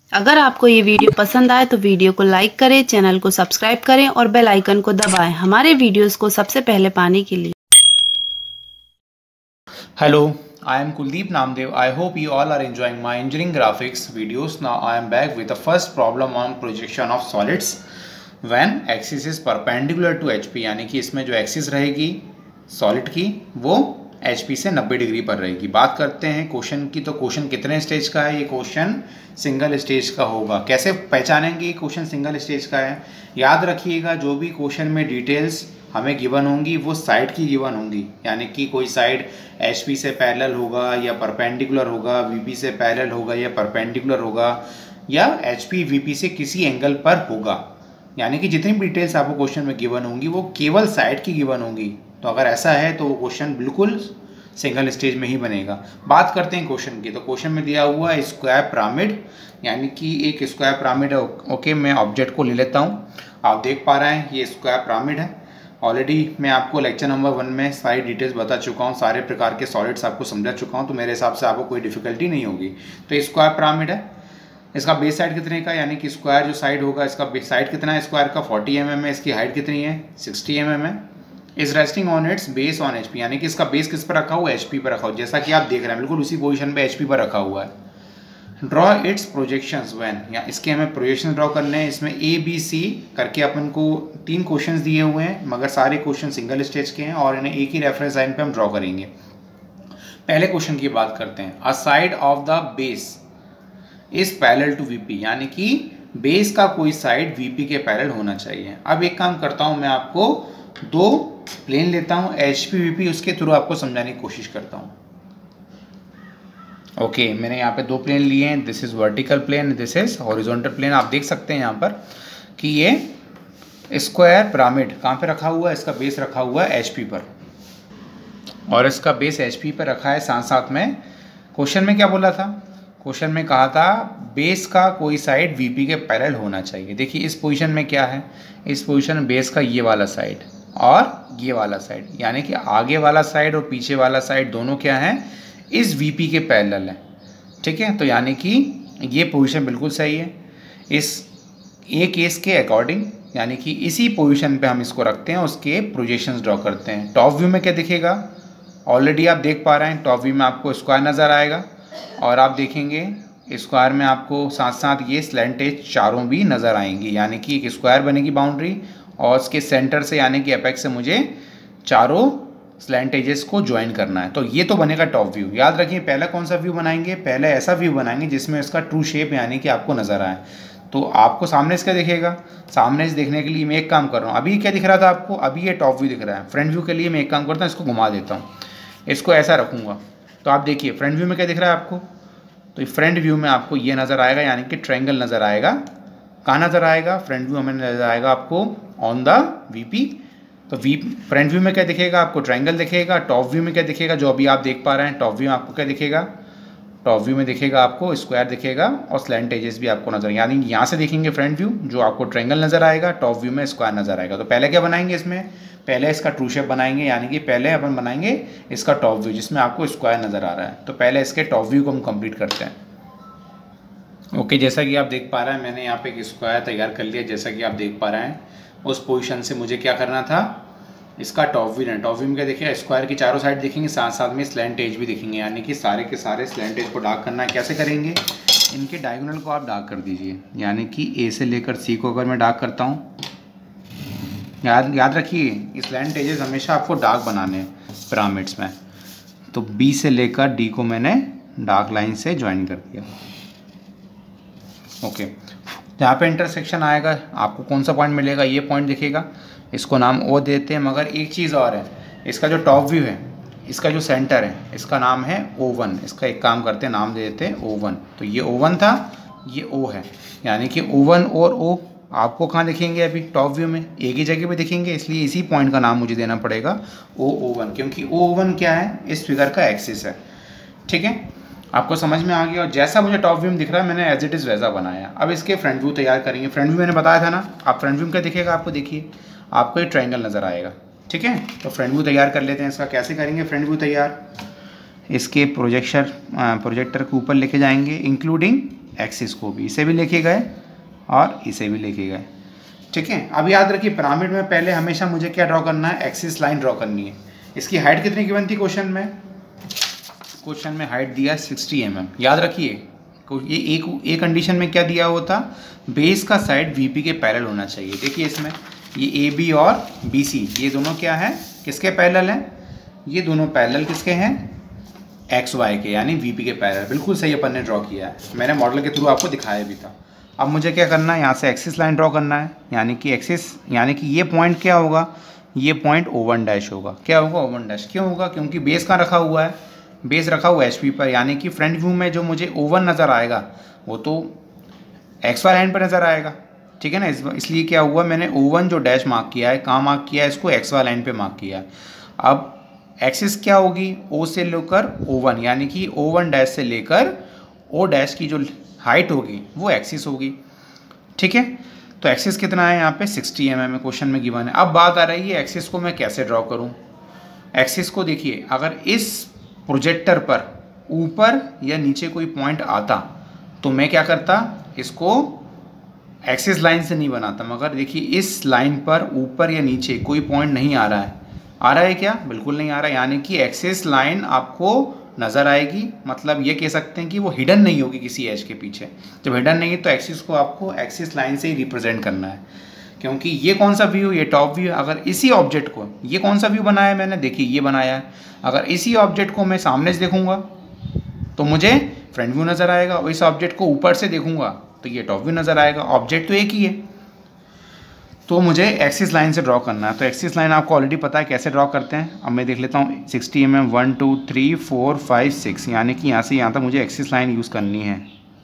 अगर आपको ये वीडियो पसंद आए तो वीडियो को लाइक करें, चैनल को सब्सक्राइब करें और बेल आइकन को दबाएं हमारे वीडियोस को सबसे पहले पाने के लिए। Hello, I am Kuldeep Namdev. I hope you all are enjoying my engineering graphics videos. Now I am back with the first problem on projection of solids when axis is perpendicular to HP, यानी कि इसमें जो axis रहेगी solid की वो HP से 90 degree पर रहेगी। बात करते हैं क्वेश्चन की, तो क्वेश्चन कितने स्टेज का है? ये क्वेश्चन सिंगल स्टेज का होगा। कैसे पहचानेंगे क्वेश्चन सिंगल स्टेज का है? याद रखिएगा, जो भी क्वेश्चन में डिटेल्स हमें गिवन होंगी वो साइड की गिवन होंगी, यानी कि कोई साइड HP से पैरेलल होगा या परपेंडिकुलर होगा, VP से पैरेलल होगा या परपेंडिकुलर होगा, या HP VP से किसी एंगल पर होगा। यानी कि जितनी भी डिटेल्स आपको क्वेश्चन में गिवन होंगी वो केवल साइड की गिवन होंगी। तो अगर ऐसा है तो वो क्वेश्चन बिल्कुल सिंगल स्टेज में ही बनेगा। बात करते हैं क्वेश्चन की, तो क्वेश्चन में दिया हुआ है स्क्वायर पिरामिड, यानी कि एक स्क्वायर पिरामिड है। ओके, मैं ऑब्जेक्ट को ले लेता हूँ। आप देख पा रहे हैं ये स्क्वायर पिरामिड है। ऑलरेडी मैं आपको लेक्चर नंबर 1 में सारी डिटेल्स बता चुका हूँ, सारे प्रकार के सॉलिड्स आपको समझा चुका हूँ, तो मेरे हिसाब से आपको कोई डिफिकल्टी नहीं होगी। तो स्क्वायर पिरामिड है, इसका बेस साइड कितने का, यानी कि स्क्वायर जो साइड होगा इसका बेस साइड कितना है स्क्वायर का, 40 mm है। इसकी हाइट कितनी है, 60 mm है। Is resting on its base on HP, यानी कि इसका बेस किस पर रखा हुआ है, HP पर रखा हुआ है। जैसा कि आप देख रहे हैं बिल्कुल उसी पोजीशन पे HP पर रखा हुआ है। ड्रॉ इट्स प्रोजेक्शंस व्हेन, या इसके हमें प्रोजेक्शन ड्रॉ करने हैं। इसमें ABC करके अपन को 3 क्वेश्चंस दिए हुए हैं, मगर सारे क्वेश्चन सिंगल स्टेज के हैं और इन्हें एक ही रेफरेंस लाइन पे हम ड्रॉ करेंगे। पहले क्वेश्चन की बात करते हैं। A side of the base is parallel to VP, यानी कि बेस का कोई साइड VP के पैरेलल होना चाहिए। अब एक काम करता हूं, मैं आपको 2 प्लेन लेता हूं HP VP, उसके थ्रू आपको समझाने की कोशिश करता हूं। ओके, मैंने यहाँ पे 2 प्लेन लिए हैं। This is vertical plane, this is horizontal plane. आप देख सकते हैं यहाँ पर कि ये स्क्वायर पिरामिड कहाँ पे रखा हुआ है, इसका बेस रखा हुआ है HP पर, और इसका बेस HP पर रखा है। साथ साथ में क्वेश्चन में क्या बोला था, क्वेश्चन में कहा था बेस का कोई साइड VP के पैरेलल होना चाहिए। देखिए इस पोजीशन में क्या है, इस पोजीशन में बेस का ये वाला साइड और ये वाला साइड, यानी कि आगे वाला साइड और पीछे वाला साइड दोनों क्या है, इस VP के पैरेलल है। ठीक है, तो यानी कि ये पोजीशन बिल्कुल सही है इस ए केस के अकॉर्डिंग, यानी कि इसी पोजीशन पे हम इसको रखते हैं, उसके प्रोजेक्शंस ड्रॉ करते हैं। टॉप व्यू में क्या दिखेगा, ऑलरेडी आप देख पा रहे हैं, टॉप व्यू में आपको स्क्वायर नज़र आएगा, और आप देखेंगे स्क्वायर में आपको साथ साथ ये स्लैंट एज चारों भी नज़र आएंगी, यानी कि एक स्क्वायर बनेगी बाउंड्री, और उसके सेंटर से यानी कि एपेक्स से मुझे चारों स्लैंट एजेस को ज्वाइन करना है। तो ये तो बनेगा टॉप व्यू। याद रखिए पहला कौन सा व्यू बनाएंगे, पहले ऐसा व्यू बनाएंगे जिसमें इसका ट्रू शेप यानी कि आपको नज़र आए। तो आपको सामने इसका दिखेगा, सामने से देखने के लिए मैं एक काम कर रहा हूँ। अभी क्या दिख रहा था आपको, अभी ये टॉप व्यू दिख रहा है। फ्रंट व्यू के लिए मैं एक काम करता हूँ, इसको घुमा देता हूँ, इसको ऐसा रखूँगा, तो आप देखिए फ्रंट व्यू में क्या दिख रहा है आपको, तो फ्रंट व्यू में आपको ये नज़र आएगा, यानी कि ट्रायंगल नज़र आएगा। कहाँ नज़र आएगा, फ्रंट व्यू हमें नज़र आएगा आपको ऑन द VP। तो फ्रंट व्यू में क्या दिखेगा आपको, ट्रायंगल दिखेगा। टॉप व्यू में क्या दिखेगा, जो अभी आप देख पा रहे हैं, टॉप व्यू में आपको क्या दिखेगा, टॉप व्यू में दिखेगा आपको स्क्वायर दिखेगा और स्लैंट एजेस भी आपको नजर, यानी यहाँ से देखेंगे फ्रंट व्यू जो आपको ट्रायंगल नज़र आएगा, टॉप व्यू में स्क्वायर नज़र आएगा। तो पहले क्या बनाएंगे, इसमें पहले इसका ट्रू शेप बनाएंगे, यानी कि पहले अपन बनाएंगे इसका टॉप व्यू जिसमें आपको स्क्वायर नज़र आ रहा है। तो पहले इसके टॉप व्यू को हम कंप्लीट करते हैं। ओके, जैसा कि आप देख पा रहे हैं मैंने यहाँ पे एक स्क्वायर तैयार कर लिया। जैसा कि आप देख पा रहे हैं उस पोजीशन से मुझे क्या करना था, इसका टॉप व्यू है। टॉप व्यू में क्या देखिए, स्क्वायर की चारों साइड दिखेंगे, साथ साथ में स्लैंट एज भी दिखेंगे, यानी कि सारे के सारे स्लैंट एज को डार्क करना है। कैसे करेंगे, इनके डायगोनल को आप डार्क कर दीजिए, यानी कि A से लेकर C को अगर मैं डार्क करता हूँ, याद रखिए स्लैंट एजेस हमेशा आपको डार्क बनाने हैं पिरामिड्स में। तो B से लेकर D को मैंने डार्क लाइन से ज्वाइन कर दिया। ओके, यहाँ पे इंटरसेक्शन आएगा, आपको कौन सा पॉइंट मिलेगा, ये पॉइंट दिखेगा, इसको नाम O देते हैं। मगर एक चीज़ और है, इसका जो टॉप व्यू है, इसका जो सेंटर है, इसका नाम है O1। इसका एक काम करते हैं, नाम दे देते हैं O1। तो ये O1 था, ये O है, यानी कि O1 और O आपको कहाँ दिखेंगे, अभी टॉप व्यू में एक ही जगह पे दिखेंगे, इसलिए इसी पॉइंट का नाम मुझे देना पड़ेगा O1, क्योंकि O1 क्या है, इस फिगर का एक्सिस है। ठीक है, आपको समझ में आ गया। और जैसा मुझे टॉप व्यू में दिख रहा है मैंने एज इट इज़ वैसा बनाया। अब इसके फ्रंट व्यू तैयार करेंगे। फ्रंट व्यू मैंने बताया था ना, आप फ्रंट व्यू में क्या दिखेगा आपको, देखिए आपको एक ट्रायंगल नज़र आएगा। ठीक है, तो फ्रंट व्यू तैयार कर लेते हैं। इसका कैसे करेंगे फ्रंट व्यू तैयार, इसके प्रोजेक्टर के ऊपर लेके जाएंगे इंक्लूडिंग एक्सिस को भी इसे भी लेके गए और इसे भी लेके गए। ठीक है, अब याद रखिए पिरामिड में पहले हमेशा मुझे क्या ड्रॉ करना है, एक्सिस लाइन ड्रॉ करनी है। इसकी हाइट कितनी गिवन थी क्वेश्चन में? क्वेश्चन में हाइट दिया 60 mm। याद रखिए ये एक कंडीशन में क्या दिया हुआ था, बेस का साइड वीपी के पैरेलल होना चाहिए। देखिए इसमें ये ए बी और बी सी ये दोनों क्या है, किसके पैरेलल हैं? ये दोनों पैरेलल किसके हैं? एक्स वाई के, यानी वीपी के पैरेलल। बिल्कुल सही अपन ने ड्रॉ किया है, मैंने मॉडल के थ्रू आपको दिखाया भी था। अब मुझे क्या करना है, यहाँ से एक्सिस लाइन ड्रॉ करना है, यानी कि एक्सिस यानी कि ये पॉइंट क्या होगा, ये पॉइंट O1 डैश होगा। क्या होगा? O1 dash. क्यों होगा? क्योंकि बेस कहाँ रखा हुआ है, बेस रखा हुआ है HP पर, यानी कि फ्रंट व्यू में जो मुझे O1 नज़र आएगा वो तो XY लाइन पर नज़र आएगा। ठीक है ना, इसलिए क्या हुआ, मैंने O1 जो डैश मार्क किया है, कहाँ मार्क किया है, इसको XY लाइन पे मार्क किया है। अब एक्सिस क्या होगी, O से लेकर O1, यानी कि O1 डैश से लेकर O डैश की जो हाइट होगी वो एक्सिस होगी। ठीक है, तो एक्सिस कितना है यहाँ पे 60 mm क्वेश्चन में गिवन है। अब बात आ रही है एक्सिस को मैं कैसे ड्रॉ करूँ। एक्सिस को देखिए, अगर इस प्रोजेक्टर पर ऊपर या नीचे कोई पॉइंट आता तो मैं क्या करता, इसको एक्सिस लाइन से नहीं बनाता, मगर देखिए इस लाइन पर ऊपर या नीचे कोई पॉइंट नहीं आ रहा है। आ रहा है क्या? बिल्कुल नहीं आ रहा है, यानी कि एक्सिस लाइन आपको नज़र आएगी, मतलब ये कह सकते हैं कि वो हिडन नहीं होगी किसी एज के पीछे। जब हिडन नहीं है तो एक्सिस को आपको एक्सिस लाइन से ही रिप्रेजेंट करना है, क्योंकि ये कौन सा व्यू, ये टॉप व्यू। अगर इसी ऑब्जेक्ट को, ये कौन सा व्यू बनाया है मैंने, देखिए ये बनाया है, अगर इसी ऑब्जेक्ट को मैं सामने से देखूंगा तो मुझे फ्रंट व्यू नज़र आएगा, और इस ऑब्जेक्ट को ऊपर से देखूंगा तो ये टॉप व्यू नज़र आएगा। ऑब्जेक्ट तो एक ही है, तो मुझे एक्सिस लाइन से ड्रॉ करना है। तो एक्सिस लाइन आपको ऑलरेडी पता है कैसे ड्रॉ करते हैं। अब मैं देख लेता हूँ 60 mm 1 2 3 4 5 6, यानी कि यहाँ से यहाँ तक मुझे एक्सिस लाइन यूज़ करनी है।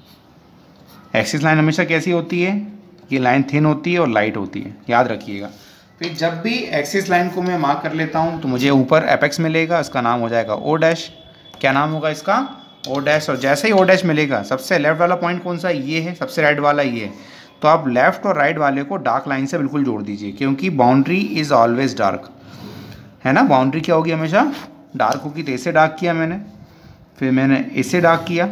एक्सिस लाइन हमेशा कैसी होती है, ये लाइन थिन होती है और लाइट होती है, याद रखिएगा। फिर जब भी एक्सिस लाइन को मैं मार्क कर लेता हूँ तो मुझे ऊपर एपेक्स मिलेगा, इसका नाम हो जाएगा O डैश। क्या नाम होगा इसका? O dash. और जैसे ही O डैश मिलेगा, सबसे लेफ्ट वाला पॉइंट कौन सा, ये है, सबसे राइट वाला ये है, तो आप लेफ्ट और राइट वाले को डार्क लाइन से बिल्कुल जोड़ दीजिए, क्योंकि बाउंड्री इज़ ऑलवेज डार्क, है ना। बाउंड्री क्या होगी, हमेशा डार्क होगी। तो इसे डार्क किया मैंने, फिर मैंने इसे डार्क किया,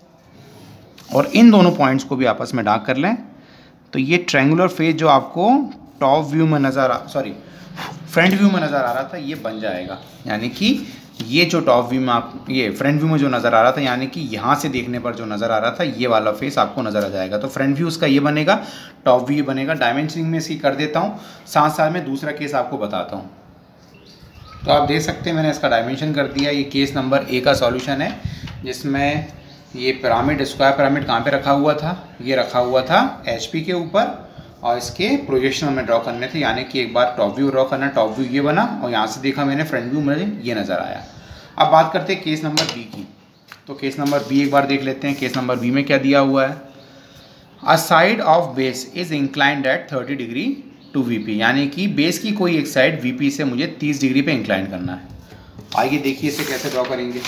और इन दोनों पॉइंट्स को भी आपस में डार्क कर लें। तो ये ट्रायंगुलर फेस जो आपको टॉप व्यू में फ्रंट व्यू में नज़र आ रहा था, ये बन जाएगा। यानी कि ये जो टॉप व्यू में ये फ्रंट व्यू में जो नज़र आ रहा था, यानी कि यहाँ से देखने पर जो नज़र आ रहा था, ये वाला फेस आपको नज़र आ जाएगा। तो फ्रंट व्यू उसका ये बनेगा, टॉप व्यू बनेगा। डायमेंशनिंग में इसकी कर देता हूँ, साथ साथ में दूसरा केस आपको बताता हूँ। तो आप देख सकते हैं मैंने इसका डायमेंशन कर दिया। ये केस नंबर A का सॉल्यूशन है, जिसमें ये पिरामिड, स्क्वायर पिरामिड कहाँ पे रखा हुआ था, ये रखा हुआ था HP के ऊपर, और इसके प्रोजेक्शन में ड्रॉ करने थे। यानी कि एक बार टॉप व्यू ड्रॉ करना, टॉप व्यू ये बना, और यहाँ से देखा मैंने फ्रंट व्यू, मुझे ये नज़र आया। अब बात करते हैं केस नंबर B की। तो केस नंबर B एक बार देख लेते हैं। केस नंबर B में क्या दिया हुआ है, a side of base is inclined at 30 degree to VP, यानी कि बेस की कोई एक साइड VP से मुझे 30 डिग्री पे इंक्लाइन करना है। आइए देखिए इसे कैसे ड्रॉ करेंगे।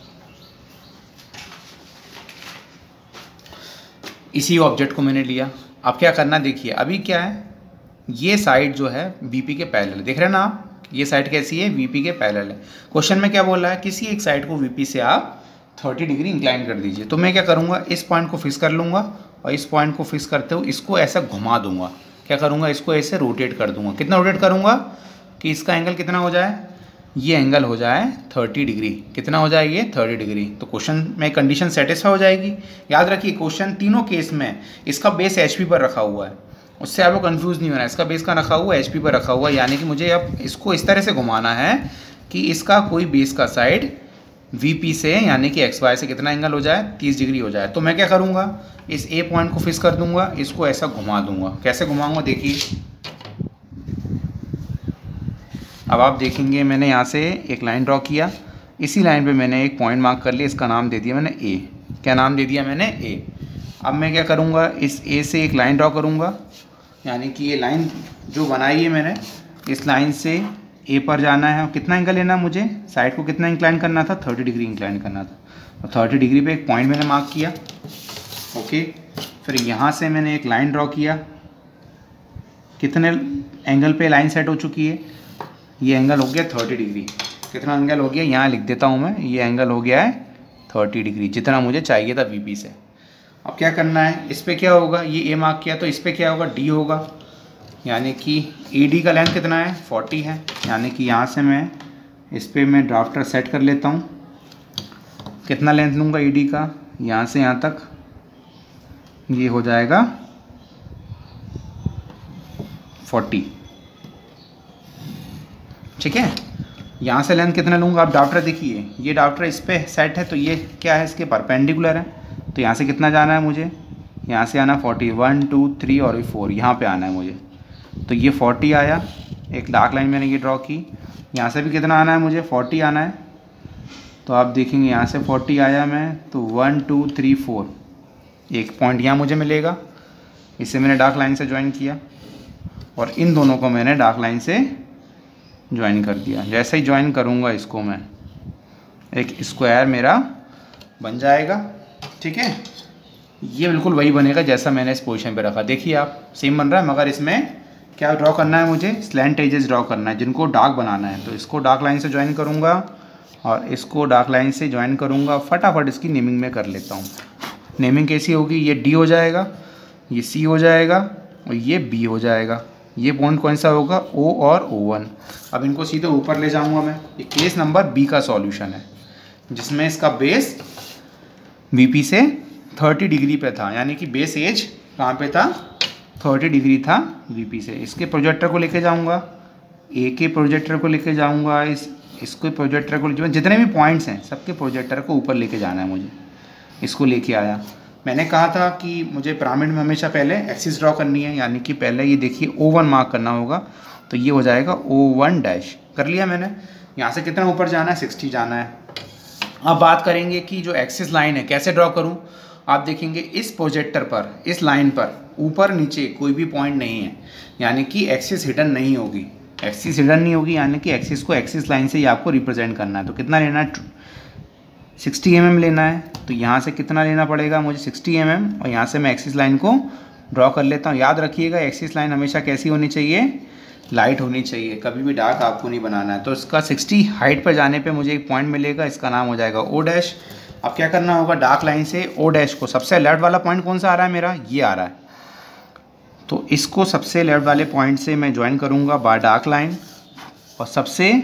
इसी ऑब्जेक्ट को मैंने लिया, अब क्या करना देखिए। अभी क्या है, ये साइड जो है VP के पैरेलल, देख रहे हैं ना आप, ये साइड कैसी है, VP के पैरेलल है। क्वेश्चन में क्या बोल रहा है, किसी एक साइड को VP से आप 30 डिग्री इंक्लाइन कर दीजिए। तो मैं क्या करूँगा, इस पॉइंट को फिक्स कर लूँगा, और इस पॉइंट को फिक्स करते हुए इसको ऐसा घुमा दूंगा। क्या करूँगा, इसको ऐसे रोटेट कर दूंगा। कितना रोटेट करूँगा कि इसका एंगल कितना हो जाए, ये एंगल हो जाए 30 डिग्री। कितना हो जाए ये 30 डिग्री। तो क्वेश्चन में कंडीशन सेटिस्फाई हो जाएगी। याद रखिए क्वेश्चन तीनों केस में इसका बेस HP पर रखा हुआ है, उससे आपको कंफ्यूज नहीं होना है। इसका बेस का रखा हुआ है, HP पर रखा हुआ है, यानी कि मुझे अब इसको इस तरह से घुमाना है कि इसका कोई बेस का साइड VP से, यानी कि XY से कितना एंगल हो जाए, 30 डिग्री हो जाए। तो मैं क्या करूँगा, इस A पॉइंट को फिक्स कर दूंगा, इसको ऐसा घुमा दूंगा। कैसे घुमाऊंगा देखिए, अब आप देखेंगे मैंने यहाँ से एक लाइन ड्रॉ किया, इसी लाइन पे मैंने एक पॉइंट मार्क कर लिया, इसका नाम दे दिया मैंने A। क्या नाम दे दिया मैंने, A। अब मैं क्या करूँगा, इस A से एक लाइन ड्रॉ करूँगा, यानी कि ये लाइन जो बनाई है मैंने, इस लाइन से A पर जाना है। कितना एंगल लेना मुझे, साइड को कितना इंक्लाइन करना था, 30 डिग्री इंक्लाइन करना था। तो 30 डिग्री पे एक पॉइंट मैंने मार्क किया, ओके। फिर यहाँ से मैंने एक लाइन ड्रॉ किया, कितने एंगल पे लाइन सेट हो चुकी है, ये एंगल हो गया 30 डिग्री। कितना एंगल हो गया, यहाँ लिख देता हूँ मैं, ये एंगल हो गया है 30 डिग्री, जितना मुझे चाहिए था VP से। अब क्या करना है, इस पर क्या होगा, ये ए मार्क किया तो इस पर क्या होगा, डी होगा, यानी कि ई डी का लेंथ कितना है, 40 है। यानी कि यहाँ से मैं इस पर मैं ड्राफ्टर सेट कर लेता हूँ, कितना लेंथ लूँगा ई डी का, यहाँ से यहाँ तक ये हो जाएगा 40, ठीक है। यहाँ से लेंथ कितना लूँगा, आप ड्राफ्टर देखिए, ये ड्राफ्टर इस पर सेट है तो ये क्या है, इसके परपेंडिकुलर है, तो यहाँ से कितना जाना है मुझे, यहाँ से आना 40, 1 2 3 और 4, यहाँ पे आना है मुझे, तो ये 40 आया, एक डार्क लाइन मैंने ये ड्रॉ की। यहाँ से भी कितना आना है मुझे, 40 आना है, तो आप देखेंगे यहाँ से 40 आया मैं, तो 1 2 3 4, एक पॉइंट यहाँ मुझे मिलेगा, इसे मैंने डार्क लाइन से ज्वाइन किया और इन दोनों को मैंने डार्क लाइन से ज्वाइन कर दिया। जैसे ही ज्वाइन करूँगा इसको मैं, एक स्क्वायर मेरा बन जाएगा, ठीक है। ये बिल्कुल वही बनेगा जैसा मैंने इस पोजीशन पे रखा, देखिए आप सेम बन रहा है, मगर इसमें क्या ड्रॉ करना है मुझे, स्लैंट एजेस ड्रॉ करना है जिनको डार्क बनाना है। तो इसको डार्क लाइन से ज्वाइन करूँगा और इसको डार्क लाइन से ज्वाइन करूँगा। फटाफट इसकी नेमिंग में कर लेता हूँ। नेमिंग कैसी होगी, ये डी हो जाएगा, ये सी हो जाएगा और ये बी हो जाएगा। ये पॉइंट कौन सा होगा, ओ और O1। अब इनको सीधे ऊपर ले जाऊँगा मैं। ये केस नंबर बी का सॉल्यूशन है जिसमें इसका बेस VP से 30 डिग्री पे था, यानी कि बेस एज कहाँ पे था, 30 डिग्री था VP से। इसके प्रोजेक्टर को लेके जाऊँगा, ए के प्रोजेक्टर को लेके जाऊँगा, इसको प्रोजेक्टर को, जितने भी पॉइंट्स हैं सबके प्रोजेक्टर को ऊपर लेके जाना है मुझे। इसको लेके आया, मैंने कहा था कि मुझे पिरामिड में हमेशा पहले एक्सिस ड्रॉ करनी है, यानी कि पहले ये देखिए O1 मार्क करना होगा, तो ये हो जाएगा O1 डैश, कर लिया मैंने। यहाँ से कितना ऊपर जाना है, 60 जाना है। अब बात करेंगे कि जो एक्सिस लाइन है कैसे ड्रॉ करूँ। आप देखेंगे इस प्रोजेक्टर पर, इस लाइन पर ऊपर नीचे कोई भी पॉइंट नहीं है, यानी कि एक्सिस हिडन नहीं होगी। एक्सिस हिडन नहीं होगी यानी कि एक्सिस को एक्सिस लाइन से ही आपको रिप्रेजेंट करना है। तो कितना लेना है, 60 mm लेना है। तो यहाँ से कितना लेना पड़ेगा मुझे, 60 mm, और यहाँ से मैं एक्सिस लाइन को ड्रॉ कर लेता हूँ। याद रखिएगा एक्सिस लाइन हमेशा कैसी होनी चाहिए, लाइट होनी चाहिए, कभी भी डार्क आपको नहीं बनाना है। तो इसका 60 हाइट पर जाने पे मुझे एक पॉइंट मिलेगा, इसका नाम हो जाएगा O डैश। अब क्या करना होगा, डार्क लाइन से O डैश को, सबसे लेफ्ट वाला पॉइंट कौन सा आ रहा है मेरा, ये आ रहा है, तो इसको सबसे लेफ्ट वाले पॉइंट से मैं ज्वाइन करूँगा बाय डार्क लाइन, और सबसे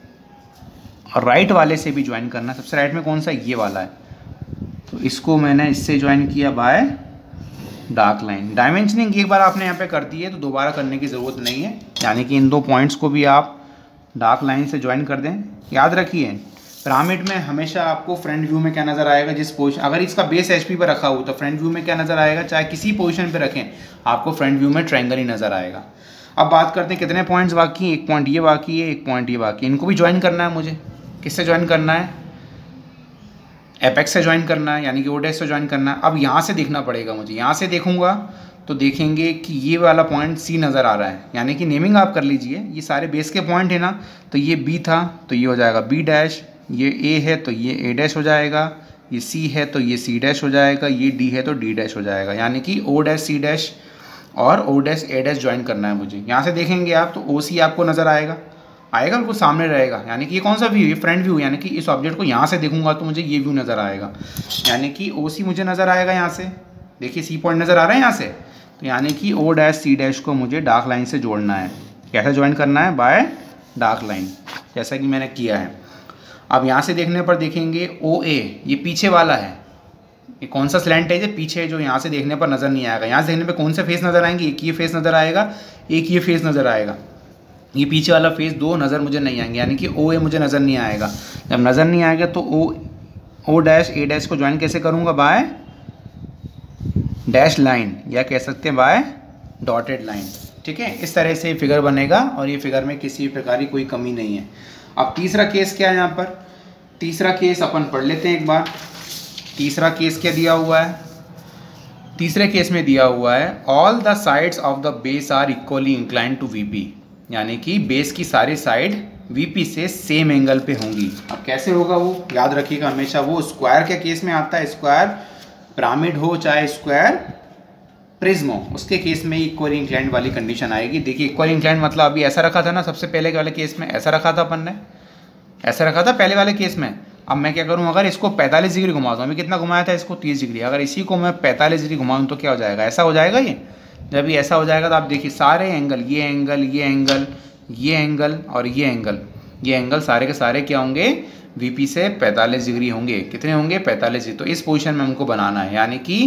राइट वाले से भी ज्वाइन करना। सबसे राइट में कौन सा, ये वाला है, तो इसको मैंने इससे ज्वाइन किया बाय डार्क लाइन। डायमेंशनिंग एक बार आपने यहाँ पे कर दी है तो दोबारा करने की ज़रूरत नहीं है, यानी कि इन दो पॉइंट्स को भी आप डार्क लाइन से ज्वाइन कर दें। याद रखिए पिरामिड में हमेशा आपको फ्रंट व्यू में क्या नज़र आएगा, जिस पोजिशन, अगर इसका बेस HP पर रखा हो तो फ्रंट व्यू में क्या नज़र आएगा, चाहे किसी पोजिशन पर रखें आपको फ्रंट व्यू में ट्रायंगल ही नज़र आएगा। अब बात करते हैं कितने पॉइंट्स बाकी हैं, एक पॉइंट ये बाकी है, एक पॉइंट ये बाकी है। इनको भी ज्वाइन करना है मुझे। किससे ज्वाइन करना है, एपेक्स से ज्वाइन करना है, यानी कि O डैश से ज्वाइन करना है। अब यहाँ से देखना पड़ेगा मुझे, यहाँ से देखूंगा तो देखेंगे कि ये वाला पॉइंट C नज़र आ रहा है, यानी कि नेमिंग आप कर लीजिए। ये सारे बेस के पॉइंट है ना, तो ये B था तो ये हो जाएगा B डैश, ये A है तो ये A डैश हो जाएगा, ये C है तो ये C डैश हो जाएगा, ये D है तो D डैश हो जाएगा, यानी कि O डैश C डैश और O dash A dash join करना है मुझे। यहाँ से देखेंगे आप तो OC आपको नज़र आएगा, बिल्कुल सामने रहेगा, यानी कि ये कौन सा व्यू, ये फ्रंट व्यू, यानी कि इस ऑब्जेक्ट को यहाँ से देखूंगा तो मुझे ये व्यू नज़र आएगा, यानी कि OC मुझे नज़र आएगा। यहाँ से देखिए C पॉइंट नज़र आ रहा है यहाँ से, तो यानी कि O डैश C डैश को मुझे डार्क लाइन से जोड़ना है। कैसे ज्वाइन करना है, बाय डार्क लाइन, जैसा कि मैंने किया है। अब यहाँ से देखने पर देखेंगे OA, ये पीछे वाला है, ये कौन सा स्लैंट है, पीछे, जो यहाँ से देखने पर नज़र नहीं आएगा। यहाँ से देखने पर कौन से फेस नज़र आएंगे, एक ये फेस नज़र आएगा, एक ये फेस नज़र आएगा। ये पीछे वाला फेस दो नज़र मुझे नहीं आएंगे, यानी कि OA मुझे नज़र नहीं आएगा। जब नज़र नहीं आएगा तो O डैश A डैश को ज्वाइन कैसे करूँगा, बाय डैश लाइन, या कह सकते हैं बाय डॉटेड लाइन। ठीक है, इस तरह से फिगर बनेगा और ये फिगर में किसी प्रकार की कोई कमी नहीं है। अब तीसरा केस क्या है, यहाँ पर तीसरा केस अपन पढ़ लेते हैं एक बार। तीसरा केस क्या दिया हुआ है, तीसरे केस में दिया हुआ है all the sides of the base are equally inclined to VP, यानी कि बेस की सारी साइड VP से सेम एंगल पे होंगी। अब कैसे होगा वो, याद रखिएगा हमेशा वो स्क्वायर के केस में आता है, स्क्वायर पिरामिड हो चाहे स्क्वायर प्रिज्म हो, उसके केस में इक्वल इंक्लाइंड वाली कंडीशन आएगी। देखिए इक्वल इंक्लाइंड मतलब अभी ऐसा रखा था ना, सबसे पहले वाले केस में ऐसा रखा था अपन ने, ऐसा रखा था पहले वाले केस में, अब मैं क्या करूँ, अगर इसको 45 डिग्री घुमा दूँ, अभी कितना घुमाया था इसको 30 डिग्री, अगर इसी को मैं 45 डिग्री घुमाऊँ तो क्या हो जाएगा, ऐसा हो जाएगा ये। जब ये ऐसा हो जाएगा तो आप देखिए सारे एंगल, ये एंगल, ये एंगल, ये एंगल और ये एंगल सारे के सारे क्या होंगे, वीपी से 45 डिग्री होंगे। कितने होंगे, 45 डिग्री। तो इस पोजीशन में हमको बनाना है, यानी कि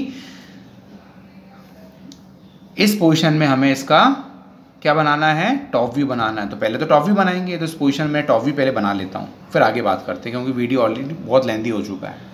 इस पोजीशन में हमें इसका क्या बनाना है, टॉप व्यू बनाना है। तो पहले तो टॉप व्यू बनाएंगे, तो इस पोजीशन में टॉप व्यू पहले बना लेता हूँ, फिर आगे बात करते हैं, क्योंकि वीडियो ऑलरेडी बहुत लेंथी हो चुका है।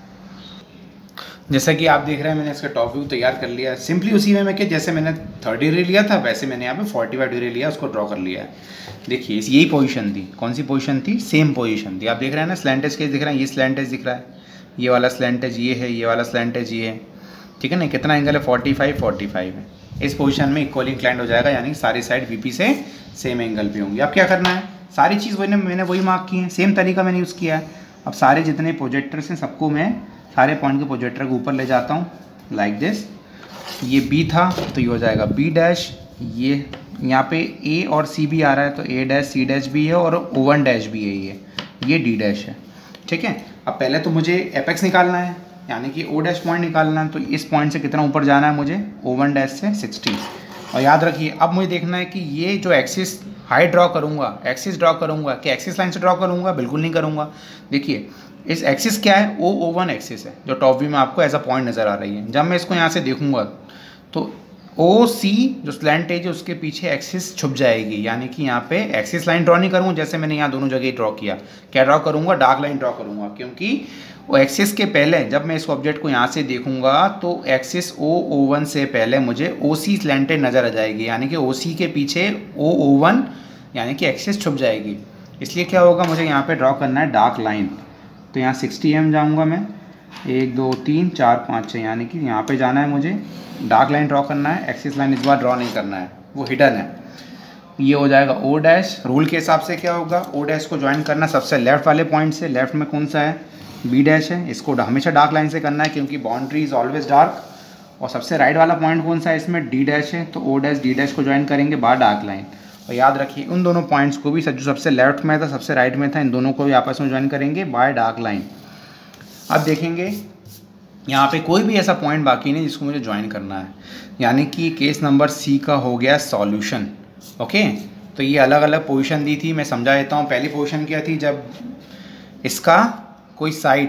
जैसा कि आप देख रहे हैं मैंने इसका टॉप व्यू तैयार कर लिया है। सिंपली उसी में कि जैसे मैंने 30 डिग्री लिया था वैसे मैंने यहाँ पे 45 डिग्री लिया, उसको ड्रॉ कर लिया है। देखिए यही पोजीशन थी, कौन सी पोजीशन थी, सेम पोजीशन थी। आप देख रहे हैं ना, स्लैंट एज केस दिख रहा है, ये स्लैंट एज दिख रहा है, ये वाला स्लैंट एज ये है, ये वाला स्लैंट एज ये है, ठीक है ना। कितना एंगल है, 45 है। इस पोजीशन में इक्वली इंक्लाइंड हो जाएगा, यानी सारी साइड वीपी से सेम एंगल पे होंगी। अब क्या करना है, सारी चीज़ मैंने वही मार्क की है, सेम तरीका मैंने यूज़ किया है। अब सारे जितने प्रोजेक्टर्स हैं सबको मैं सारे पॉइंट के प्रोजेक्टर को ऊपर ले जाता हूँ, लाइक दिस। ये बी था तो ये हो जाएगा बी डैश, ये यहाँ पे ए और सी भी आ रहा है तो ए डैश सी डैश भी है और O1 डैश भी है, ये डी डैश है, ठीक है। अब पहले तो मुझे एपेक्स निकालना है, यानी कि O डैश पॉइंट निकालना है। तो इस पॉइंट से कितना ऊपर जाना है मुझे, O1 डैश से 60। और याद रखिए अब मुझे देखना है कि ये जो एक्सिस हाइट ड्रॉ करूँगा, एक्सिस ड्रॉ करूँगा कि एक्सिस लाइन से ड्रॉ करूँगा, बिल्कुल नहीं करूँगा। देखिए इस एक्सिस क्या है, O1 एक्सिस है, जो टॉप व्यू में आपको एज अ पॉइंट नज़र आ रही है। जब मैं इसको यहाँ से देखूँगा तो OC जो स्लैंट एज है उसके पीछे एक्सिस छुप जाएगी, यानी कि यहाँ पे एक्सिस लाइन ड्रॉ नहीं करूँगा जैसे मैंने यहाँ दोनों जगह ड्रॉ किया। क्या ड्रॉ करूँगा, डार्क लाइन ड्रॉ करूँगा, क्योंकि वो एक्सिस के पहले जब मैं इस ऑब्जेक्ट को यहाँ से देखूँगा तो एक्सिस O1 से पहले मुझे OC स्लैंट एज नज़र आ जाएगी, यानी कि OC के पीछे O1 यानी कि एक्सिस छुप जाएगी। इसलिए क्या होगा, मुझे यहाँ पे ड्रॉ करना है डार्क लाइन। तो यहाँ 60 mm जाऊँगा मैं, 1 2 3 4 5 6, यानी कि यहाँ पे जाना है मुझे, डार्क लाइन ड्रॉ करना है। एक्सिस लाइन इस बार ड्रॉ नहीं करना है, वो हिडन है। ये हो जाएगा O डैश। रूल के हिसाब से क्या होगा, O डैश को ज्वाइन करना सबसे लेफ्ट वाले पॉइंट से, लेफ्ट में कौन सा है, B डैश है। इसको हमेशा डार्क लाइन से करना है क्योंकि बाउंड्री इज ऑलवेज डार्क। और सबसे राइट वाला पॉइंट कौन सा है इसमें, D डैश है। तो O डैश D डैश को ज्वाइन करेंगे बाय डार्क लाइन। और याद रखिए उन दोनों पॉइंट्स को भी, जो सबसे लेफ्ट में था सबसे राइट में था, इन दोनों को भी आपस में ज्वाइन करेंगे बाय डार्क लाइन। अब देखेंगे यहाँ पे कोई भी ऐसा पॉइंट बाकी नहीं जिसको मुझे ज्वाइन करना है, यानी कि केस नंबर C का हो गया सॉल्यूशन। ओके, तो ये अलग अलग पोजीशन दी थी, मैं समझा देता हूँ। पहली पोजीशन क्या थी, जब इसका कोई साइड,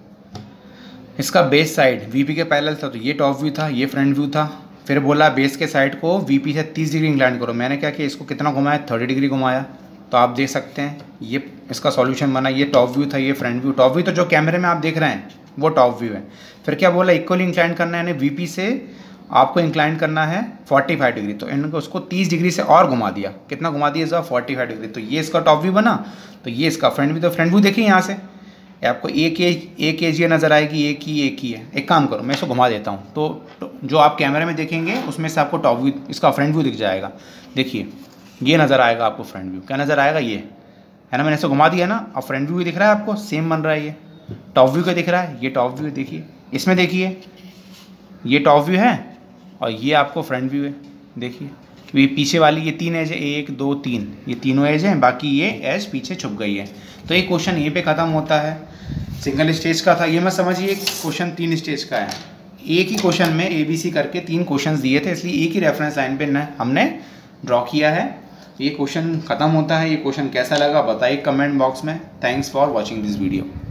इसका बेस साइड वीपी के पैरेलल था तो ये टॉप व्यू था, ये फ्रंट व्यू था। फिर बोला बेस के साइड को वीपी से 30 डिग्री इंक्लाइन करो। मैंने क्या किया, इसको कितना घुमाया, 30 डिग्री घुमाया। तो आप देख सकते हैं ये इसका सॉल्यूशन बना। ये टॉप व्यू था, ये फ्रंट व्यू। टॉप व्यू तो जो कैमरे में आप देख रहे हैं वो टॉप व्यू है। फिर क्या बोला, इक्वली इंक्लाइन करना है, यानी वीपी से आपको इंक्लाइन करना है 45 डिग्री। तो इनको उसको 30 डिग्री से और घुमा दिया। कितना घुमा दिया, इसका 45 डिग्री। तो ये इसका टॉप व्यू बना, तो ये इसका फ्रंट व्यू। तो फ्रंट व्यू देखिए यहाँ से आपको एक एज ये नज़र आएगी, एक ही है। एक काम करो, मैं इसको घुमा देता हूँ, तो जो आप कैमरे में देखेंगे उसमें से आपको टॉप व्यू, इसका फ्रंट व्यू दिख जाएगा। देखिए ये नज़र आएगा आपको फ्रंट व्यू। क्या नज़र आएगा, ये है ना, मैंने इसको घुमा दिया ना। अब फ्रंट व्यू दिख रहा है आपको, सेम बन रहा है। ये टॉप व्यू का दिख रहा है, ये टॉप व्यू देखिए, इसमें देखिए ये टॉप व्यू है और ये आपको फ्रंट व्यू है। देखिए ये पीछे वाली ये 3 एज है, 1 2 3, ये तीनों एज हैं, बाकी ये एज पीछे छुप गई है। तो ये क्वेश्चन यहीं पे ख़त्म होता है। सिंगल स्टेज का था, ये मत समझिए क्वेश्चन 3 स्टेज का है। एक ही क्वेश्चन में ABC करके 3 क्वेश्चंस दिए थे, इसलिए एक ही रेफरेंस लाइन पे हमने ड्रॉ किया है। ये क्वेश्चन ख़त्म होता है। ये क्वेश्चन कैसा लगा बताइए कमेंट बॉक्स में। Thanks for watching this video.